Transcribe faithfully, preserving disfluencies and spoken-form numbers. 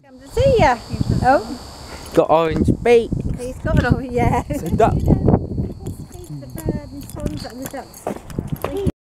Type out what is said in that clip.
Come to see you. Oh, got orange beak. he's got an orange, yeah. It's a duck. The bird and swans and the ducks.